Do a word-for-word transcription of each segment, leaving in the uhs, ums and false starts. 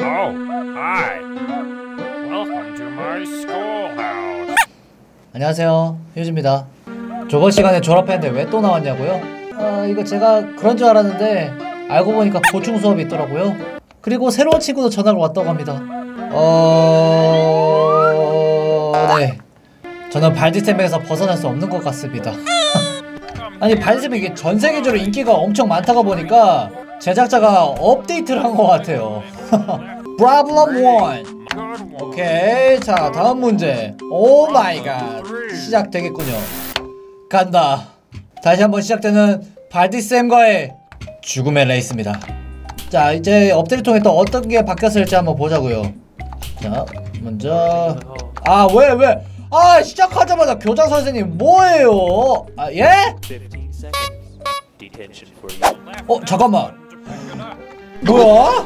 hi. Welcome to my schoolhouse. 안녕하세요, 휴즈입니다. 저번 시간에 졸업했는데 왜 또 나왔냐고요? 아, 이거 제가 그런 줄 알았는데 알고 보니까 보충 수업이 있더라고요. 그리고 새로운 친구도 전화가 왔다고 합니다. 어... 네, 저는 발디쌤에서 벗어날 수 없는 것 같습니다. 아니, 발디쌤이 이게 전 세계적으로 인기가 엄청 많다가 보니까 제작자가 업데이트를 한 것 같아요. Problem one. 오케이, 자 다음 문제. 오 마이 갓, 시작되겠군요. 간다. 다시 한번 시작되는 발디쌤과의 죽음의 레이스입니다. 자, 이제 업데이트 통해 또 어떤 게 바뀌었을지 한번 보자고요. 자, 먼저 아 왜 왜? 아, 시작하자마자 교장 선생님 뭐예요? 아, 예? 어, 잠깐만. 뭐야?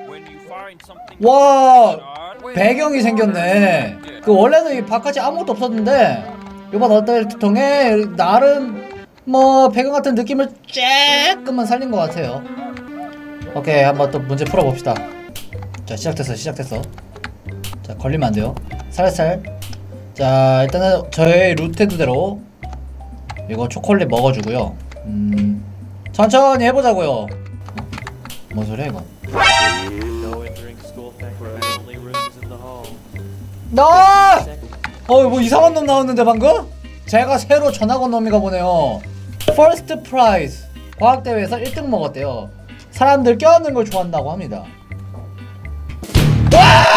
와, 배경이 생겼네. 그 원래는 이 바깥이 아무것도 없었는데 이번 업데이트 통해 나름 뭐 배경 같은 느낌을 조금만 살린 것 같아요. 오케이, 한번 또 문제 풀어봅시다. 자, 시작됐어 시작됐어. 자, 걸리면 안 돼요. 살살. 자, 일단은 저의 루테드대로 이거 초콜릿 먹어주고요. 음, 천천히 해보자고요. 뭔 소리야 이거? 나! 어, 뭐 이상한 놈 나왔는데 방금? 제가 새로 전학 온 놈이가 보네요. First prize 과학대회에서 일 등 먹었대요. 사람들 껴안는 걸 좋아한다고 합니다. 와!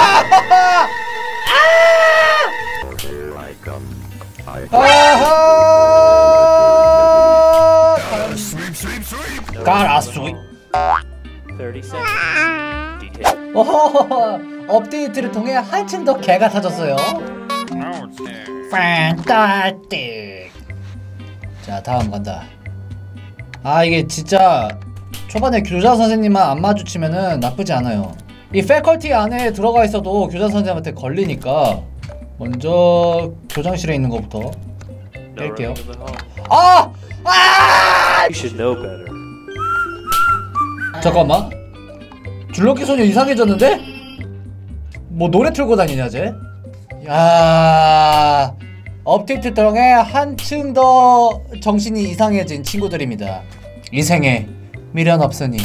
아하! 가라스윗. 오호호호, 업데이트를 통해 한층 더 개가 타졌어요. 판타스틱. 자, 다음 간다. 아, 이게 진짜 초반에 교장 선생님만 안 마주치면은 나쁘지 않아요. 이 패컬티 안에 들어가 있어도 교장 선생님한테 걸리니까 먼저 교장실에 있는 것부터 뺄게요. 아! 아! 잠깐만, 줄넘기 소녀 이상해졌는데? 뭐 노래 틀고 다니냐 쟤? 야, 업데이트 통해 한층 더 정신이 이상해진 친구들입니다. 이 생에 미련 없으니.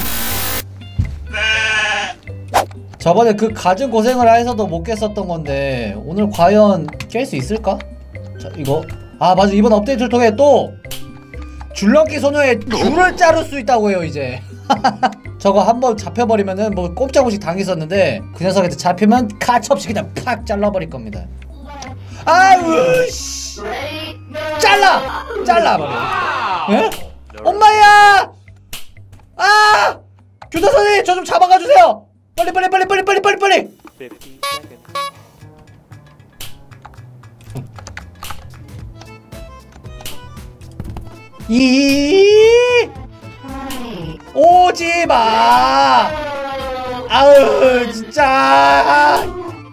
저번에 그 갖은 고생을 해서도 못 깼었던 건데 오늘 과연 깰 수 있을까? 자, 이거 아 맞아, 이번 업데이트를 통해 또 줄넘기 소녀의 줄을 자를 수 있다고 해요 이제. 저거 한번 잡혀버리면은 뭐 꼼짝없이 당했었는데 그 녀석한테 잡히면 가차없이 그냥 팍 잘라버릴 겁니다. 아우 씨, 잘라! 잘라버려. 예? 엄마야! 아! 교장 선생님, 저 좀 잡아가주세요! 빨리 빨리 빨리 빨리 빨리 빨리 빨리! 이 오지마! 아우 진짜! 아!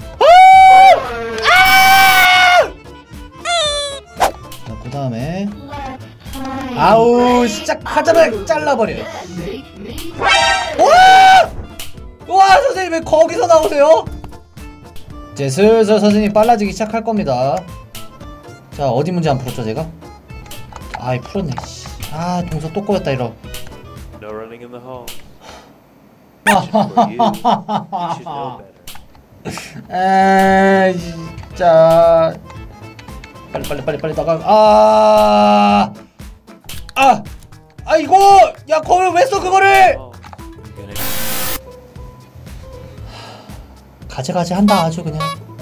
아! 그 다음에 아우 시작하자마자 잘라버려. 와! 와, 선생님 왜 거기서 나오세요? 이제 슬슬 선생님 빨라지기 시작할 겁니다. 자, 어디 문제 안 풀었죠 제가? 아이, 풀었네. 아, 동서 또 꼬였다 이러. No running in the hall. 에이, 진짜. 빨리 빨리 빨리 빨리 나가. 아, 아, 아 이거, 야 거를 왜 써 그거를? 가지가지 한다 아주 그냥.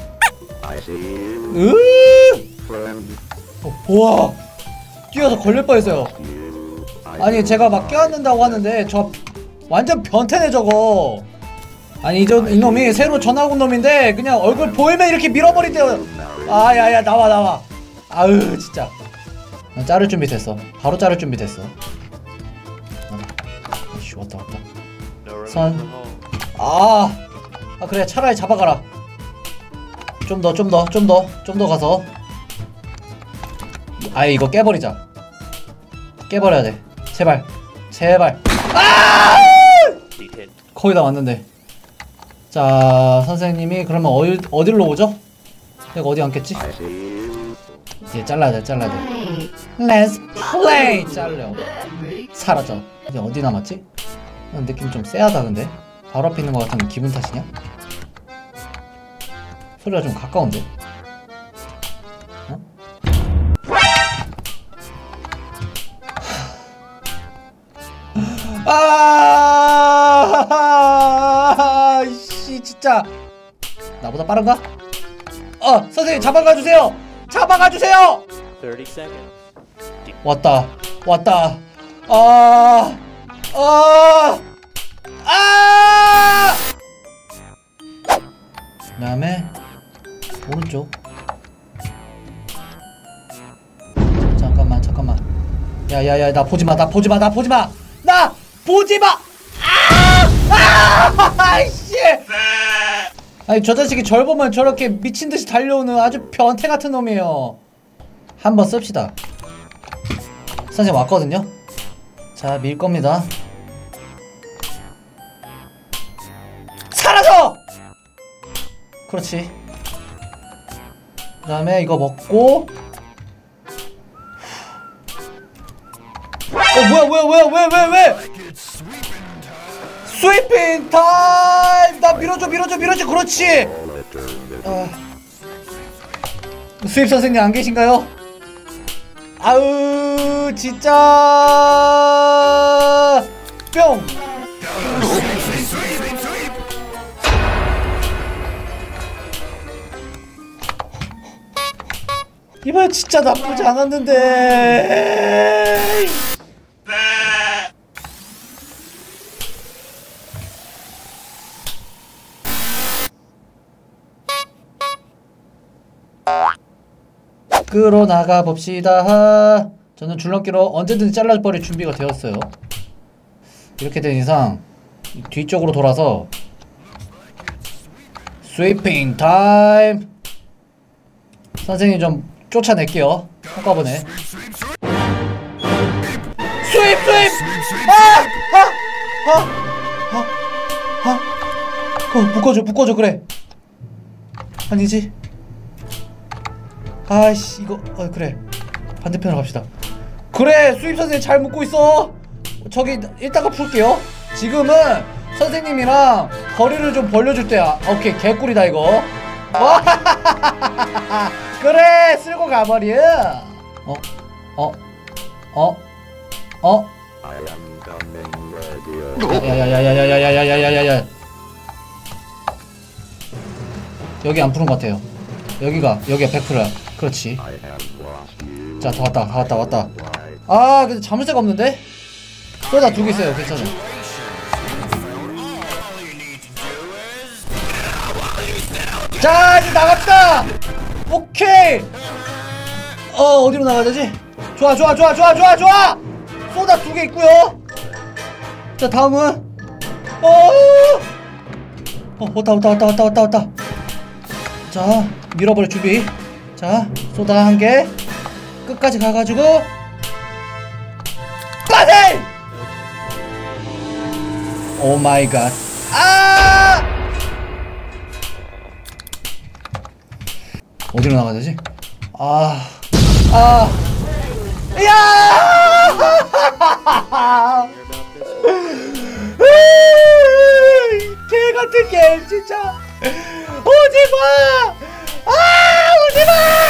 으, 어, 우와, 뛰어서 걸릴 뻔했어요. 아니, 제가 막 껴안는다고 하는데 저 완전 변태네 저거. 아니, 이, 저, 이놈이 새로 전학 온 놈인데 그냥 얼굴 보이면 이렇게 밀어버린대요. 아, 야야, 나와 나와. 아으 진짜. 나 자를 준비 됐어. 바로 자를 준비 됐어. 아씨, 왔다 왔다. 선. 아, 아 그래, 차라리 잡아가라. 좀 더 좀 더 좀 더 좀 더 가서. 아예 이거 깨버리자. 깨버려야 돼. 제발 제발. 아! 거의 다 왔는데. 자, 선생님이 그러면 어디, 어디로 오죠? 내가 어디 앉겠지? 이제 잘라야 돼, 잘라야 돼. Let's play! 잘려. 사라져. 이제 어디 남았지? 느낌 좀 쎄하다, 근데. 바로 앞에 있는 것 같으면 기분 탓이냐? 소리가 좀 가까운데? 어? 아, 씨, 진짜. 나보다 빠른가? 어, 선생님 잡아가 주세요. 잡아가 주세요. thirty seconds. 왔다, 왔다. 아, 아, 아. 그다음에 오른쪽. 잠깐만, 잠깐만. 야야야, 나 보지 마, 나 보지 마, 나 보지 마, 나 보지 마. 아, 아, 아이씨. 아니 저 자식이 절 보면 저렇게 미친 듯이 달려오는 아주 변태 같은 놈이에요. 한번 씁시다. 선생님 왔거든요. 자, 밀 겁니다. 사라져! 그렇지. 그 다음에 이거 먹고. 어 뭐야 뭐야 뭐야 왜 왜 왜? 스위핑 타임! 나 밀어줘 밀어줘 밀어줘. 그렇지. 아. 수입 선생님 안 계신가요? 아우 진짜 뿅. 이번 진짜 나쁘지 않았는데. 끌어나가 봅시다. 저는 줄넘기로 언제든지 잘라버릴 준비가 되었어요. 이렇게 된 이상 뒤쪽으로 돌아서 스위핑 타임. 선생님 좀 쫓아낼게요. 한꺼번에 스윕 스윕. 아! 아! 아! 아! 아! 어, 묶어줘 묶어줘. 그래 아니지. 아이씨 이거 어 그래 반대편으로 갑시다. 그래 수입 선생님 잘 묶고 있어. 저기 이따가 풀게요. 지금은 선생님이랑 거리를 좀 벌려줄 때야. 오케이 개꿀이다 이거. 그래 쓸고 가버려. 어? 어? 어? 어? 야야야야야야야야야야야야. 여기 안 푸는 것 같아요. 여기가 여기가 백 퍼센트야. 그렇지. 자 다 왔다 다 왔다 왔다. 아 근데 잡을 데가 없는데? 쏘다 두 개 있어요. 괜찮아. 자 이제 나갑시다. 오케이. 어 어디로 나가야 되지? 좋아 좋아 좋아 좋아 좋아 좋아. 쏘다 두 개 있고요. 자 다음은 어, 어 왔다 왔다 왔다 왔다 왔다 왔다. 자 밀어버릴 준비. 자 쏘다 한 개 끝까지 가가지고 빠세. 오 마이 갓. 아 어디로 나가야 되지? 아 아 야 개같은 게임 진짜. 오지마. 아 오지마.